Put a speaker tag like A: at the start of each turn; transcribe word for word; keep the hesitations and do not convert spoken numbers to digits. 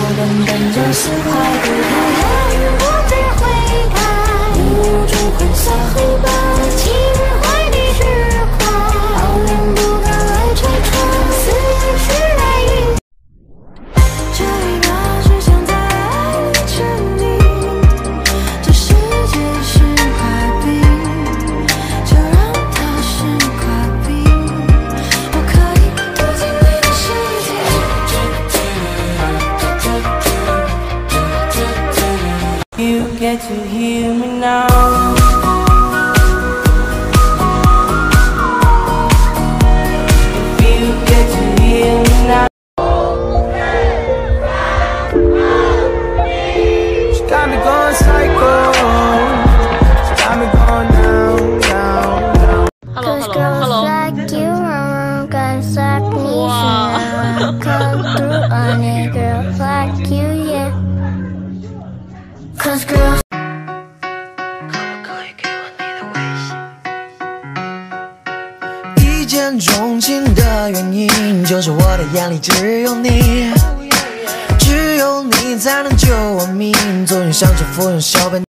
A: 等等着释怀，不太爱我只会开，无处挥洒黑白，情怀的石块，傲人不敢来拆穿，思绪来云。这一秒只想再爱你沉溺，这世界是块冰，就让它是块冰，我可以躲进你的世界。You get to hear me now. If you get to hear me now. She got me going psycho. She got me going down, down, down.
B: Hello, hello, hello.
C: Like you, guys like me, should come through on a girl like you, yeah. Cause girls.
D: 一见钟情的原因，就是我的眼里只有你，只有你才能救我命。总用想着附庸小本。